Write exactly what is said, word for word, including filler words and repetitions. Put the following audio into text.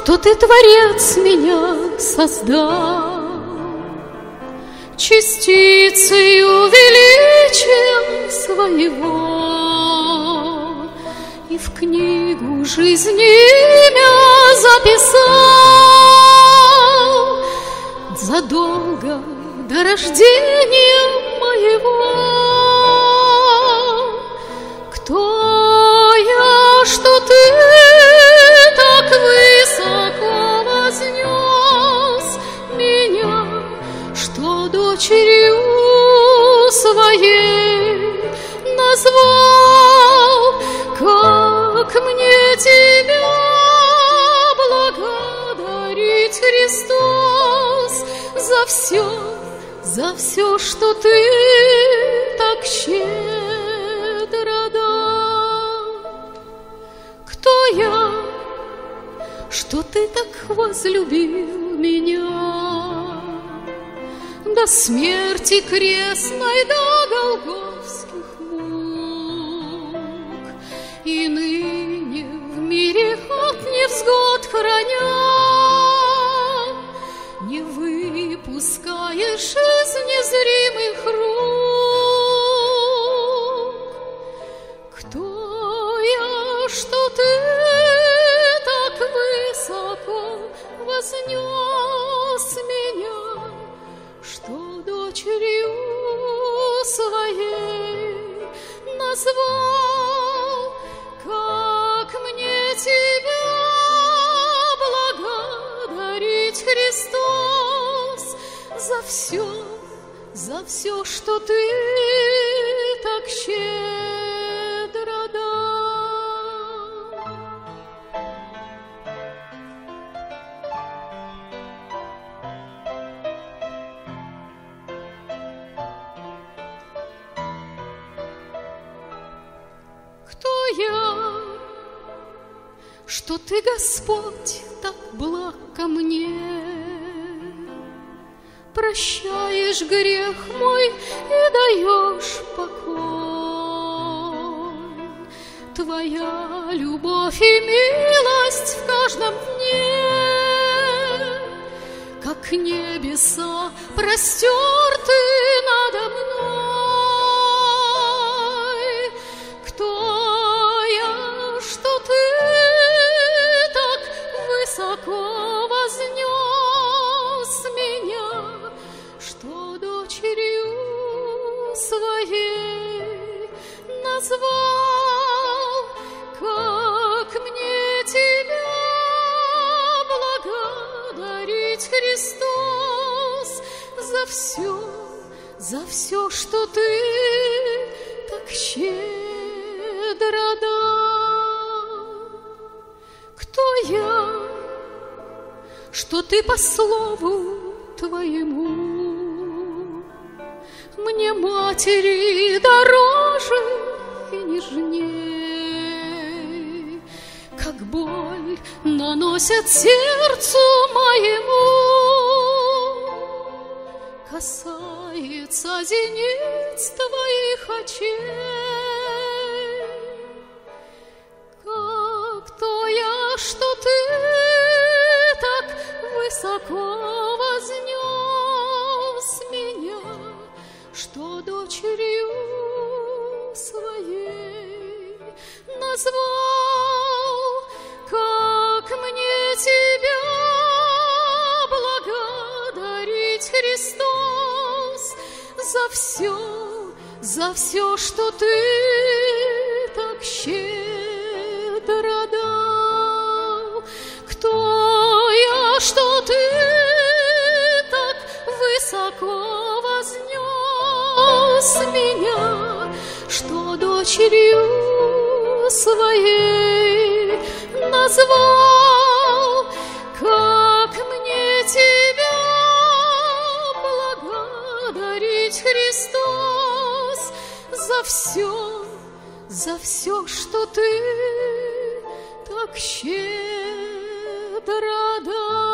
что ты, Творец, меня создал, частицею величия своего, и в книгу жизни имя записал задолго до рождения моего. Кто я, что ты так высоко вознес меня, что дочерью своей назвал? Как мне тебя благодарить, Христос, за все, за все, что ты так щедро дал? Кто я, что ты так возлюбил меня, до смерти крестной, до голгофских мук, и ныне в мире от невзгод храня, не выпускаешь из незримых рук? Кто я, что ты так высоко вознес меня, что дочерью своей назвал? Как мне тебя благодарить, Христос, за все, за все, что ты так щедро дал? Кто я, что ты, Господь, так благ ко мне, прощаешь грех мой и даешь покой? Твоя любовь и милость в каждом дне, как небеса простерты надо мной. Кто я, что ты так высоко вознес меня, что дочерью своей назвал? Как мне тебя благодарить, Христос, за все, за все, что ты так щедро дал? Кто я, что ты по слову твоему мне, матери, дороже и нежней, как боль наносят сердцу моему, касается зениц твоих очей. Как то я, что ты так высоко вознес меня, что дочерью своей назвал? Как мне тебя благодарить, Христос, за все, за все, что ты так щедро дал? Кто я, что ты так высоко вознес меня, что дочерью своей назвал? Как мне тебя благодарить, Христос, за все, за все, что ты так щедро дал?